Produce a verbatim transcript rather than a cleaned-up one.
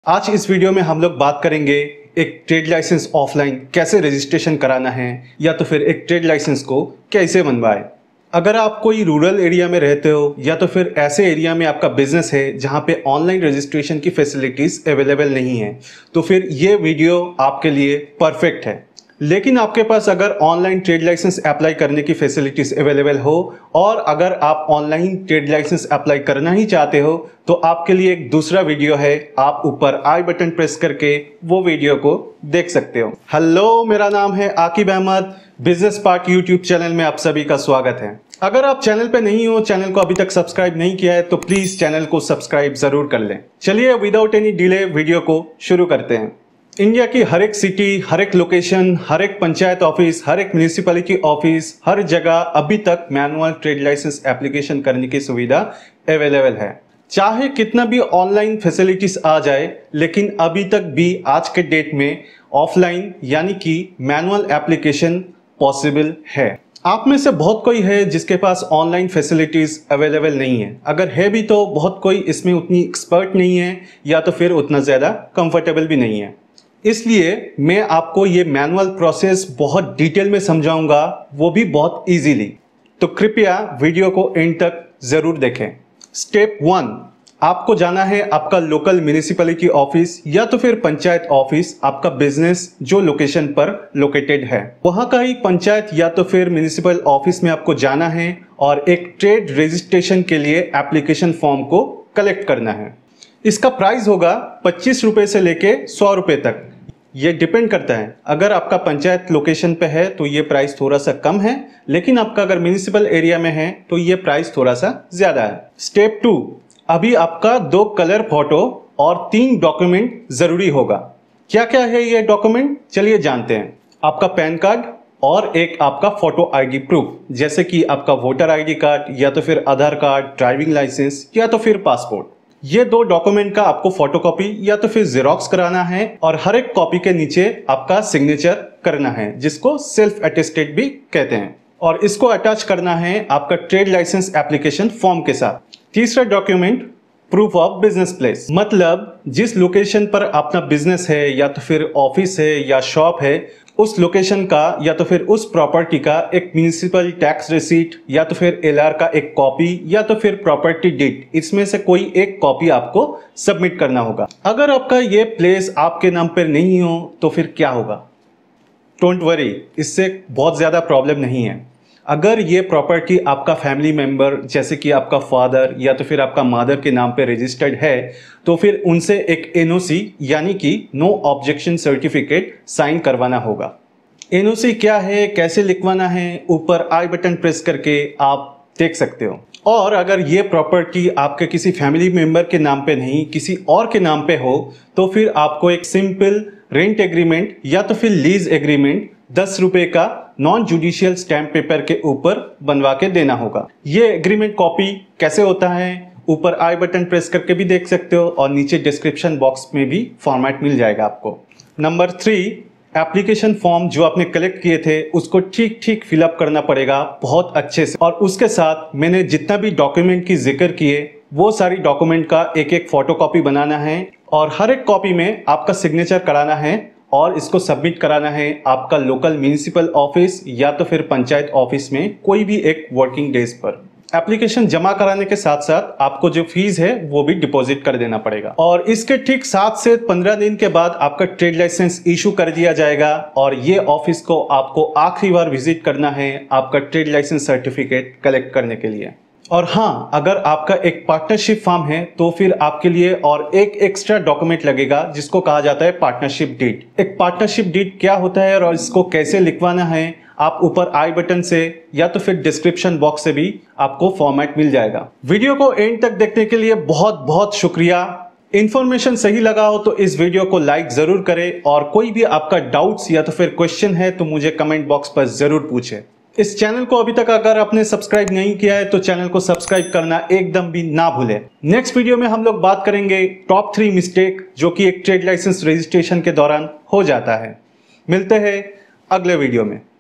आज इस वीडियो में हम लोग बात करेंगे एक ट्रेड लाइसेंस ऑफलाइन कैसे रजिस्ट्रेशन कराना है या तो फिर एक ट्रेड लाइसेंस को कैसे बनवाए। अगर आप कोई रूरल एरिया में रहते हो या तो फिर ऐसे एरिया में आपका बिजनेस है जहां पे ऑनलाइन रजिस्ट्रेशन की फैसिलिटीज अवेलेबल नहीं है, तो फिर ये वीडियो आपके लिए परफेक्ट है। लेकिन आपके पास अगर ऑनलाइन ट्रेड लाइसेंस अप्लाई करने की फैसिलिटीज अवेलेबल हो और अगर आप ऑनलाइन ट्रेड लाइसेंस अप्लाई करना ही चाहते हो तो आपके लिए एक दूसरा वीडियो है। आप ऊपर आई बटन प्रेस करके वो वीडियो को देख सकते हो। हेलो, मेरा नाम है Aqib Ahmed. Business part YouTube channel में आप सभी का स्वागत है। अगर आप चैनल पे नहीं हो, चैनल को अभी तक सब्सक्राइब नहीं किया है तो प्लीज चैनल को सब्सक्राइब जरूर कर लें। चलिए विदाउट एनी डिले वीडियो को शुरू करते हैं। इंडिया की हर एक सिटी, हर एक लोकेशन, हर एक पंचायत ऑफिस, हर एक म्यूनिसिपैलिटी ऑफिस, हर जगह अभी तक मैनुअल ट्रेड लाइसेंस एप्लीकेशन करने की सुविधा अवेलेबल है। चाहे कितना भी ऑनलाइन फैसिलिटीज आ जाए, लेकिन अभी तक भी आज के डेट में ऑफलाइन यानी कि मैनुअल एप्लीकेशन पॉसिबल है। आप में से बहुत कोई है जिसके पास ऑनलाइन फैसिलिटीज अवेलेबल नहीं है। अगर है भी तो बहुत कोई इसमें उतनी एक्सपर्ट नहीं है या तो फिर उतना ज़्यादा कंफर्टेबल भी नहीं है। इसलिए मैं आपको ये मैनुअल प्रोसेस बहुत डिटेल में समझाऊंगा, वो भी बहुत इजीली। तो कृपया वीडियो को एंड तक जरूर देखें। स्टेप वन, आपको जाना है आपका लोकल म्यूनिसिपैलिटी ऑफिस या तो फिर पंचायत ऑफिस, आपका बिजनेस जो लोकेशन पर लोकेटेड है वहां का ही पंचायत या तो फिर म्यूनिसिपल ऑफिस में आपको जाना है और एक ट्रेड रजिस्ट्रेशन के लिए एप्लीकेशन फॉर्म को कलेक्ट करना है। इसका प्राइस होगा पच्चीस रुपए से लेके सौ रुपए तक। ये डिपेंड करता है, अगर आपका पंचायत लोकेशन पे है तो ये प्राइस थोड़ा सा कम है, लेकिन आपका अगर म्यूनिसिपल एरिया में है तो ये प्राइस थोड़ा सा ज्यादा है। स्टेप टू, अभी आपका दो कलर फोटो और तीन डॉक्यूमेंट जरूरी होगा। क्या क्या है ये डॉक्यूमेंट, चलिए जानते हैं। आपका पैन कार्ड और एक आपका फोटो आईडी प्रूफ, जैसे कि आपका वोटर आईडी कार्ड या तो फिर आधार कार्ड, ड्राइविंग लाइसेंस या तो फिर पासपोर्ट। ये दो डॉक्यूमेंट का आपको फोटोकॉपी या तो फिर जेरोक्स कराना है और हर एक कॉपी के नीचे आपका सिग्नेचर करना है, जिसको सेल्फ अटेस्टेड भी कहते हैं, और इसको अटैच करना है आपका ट्रेड लाइसेंस एप्लीकेशन फॉर्म के साथ। तीसरा document, proof of business place, मतलब जिस लोकेशन पर अपना बिजनेस है या तो फिर ऑफिस है या शॉप है, उस लोकेशन का या तो फिर उस प्रॉपर्टी का एक म्यूनिसिपल टैक्स रिसीट या तो फिर एलआर का एक कॉपी या तो फिर प्रॉपर्टी डीड, इसमें से कोई एक कॉपी आपको सबमिट करना होगा। अगर आपका ये प्लेस आपके नाम पर नहीं हो तो फिर क्या होगा? डोंट वरी, इससे बहुत ज्यादा प्रॉब्लम नहीं है। अगर ये प्रॉपर्टी आपका फैमिली मेंबर जैसे कि आपका फादर या तो फिर आपका मदर के नाम पे रजिस्टर्ड है तो फिर उनसे एक एनओसी यानी कि नो ऑब्जेक्शन सर्टिफिकेट साइन करवाना होगा। एनओसी क्या है, कैसे लिखवाना है, ऊपर आई बटन प्रेस करके आप देख सकते हो। और अगर ये प्रॉपर्टी आपके किसी फैमिली मेंबर के नाम पे नहीं, किसी और के नाम पे हो, तो फिर आपको एक सिंपल रेंट एग्रीमेंट या तो फिर लीज एग्रीमेंट दस रुपए का नॉन जुडिशियल स्टैम्प पेपर के ऊपर बनवा के देना होगा। ये एग्रीमेंट कॉपी कैसे होता है, ऊपर आई बटन प्रेस करके भी देख सकते हो और नीचे डिस्क्रिप्शन बॉक्स में भी फॉर्मेट मिल जाएगा आपको। नंबर थ्री, एप्लीकेशन फॉर्म जो आपने कलेक्ट किए थे उसको ठीक ठीक फिलअप करना पड़ेगा बहुत अच्छे से, और उसके साथ मैंने जितना भी डॉक्यूमेंट की जिक्र किए वो सारी डॉक्यूमेंट का एक एक फोटोकॉपी बनाना है और हर एक कॉपी में आपका सिग्नेचर कराना है और इसको सबमिट कराना है आपका लोकल म्यूनिसिपल ऑफिस या तो फिर पंचायत ऑफिस में कोई भी एक वर्किंग डेज पर। एप्लीकेशन जमा कराने के साथ साथ आपको जो फीस है वो भी डिपॉजिट कर देना पड़ेगा और इसके ठीक सात से पंद्रह दिन के बाद आपका ट्रेड लाइसेंस इशू कर दिया जाएगा और ये ऑफिस को आपको आखिरी बार विजिट करना है आपका ट्रेड लाइसेंस सर्टिफिकेट कलेक्ट करने के लिए। और हाँ, अगर आपका एक पार्टनरशिप फॉर्म है तो फिर आपके लिए और एक एक्स्ट्रा डॉक्यूमेंट लगेगा जिसको कहा जाता है पार्टनरशिप डीड। एक पार्टनरशिप डीड क्या होता है और इसको कैसे लिखवाना है, आप ऊपर आई बटन से या तो फिर डिस्क्रिप्शन बॉक्स से भी आपको फॉर्मेट मिल जाएगा। वीडियो को एंड तक देखने के लिए बहुत बहुत शुक्रिया। इन्फॉर्मेशन सही लगा हो तो इस वीडियो को लाइक जरूर करें और कोई भी आपका डाउट्स या तो फिर क्वेश्चन है तो मुझे कमेंट बॉक्स पर जरूर पूछें। इस चैनल को अभी तक अगर आपने सब्सक्राइब नहीं किया है तो चैनल को सब्सक्राइब करना एकदम भी ना भूलें। नेक्स्ट वीडियो में हम लोग बात करेंगे टॉप थ्री मिस्टेक जो कि एक ट्रेड लाइसेंस रजिस्ट्रेशन के दौरान हो जाता है। मिलते हैं अगले वीडियो में।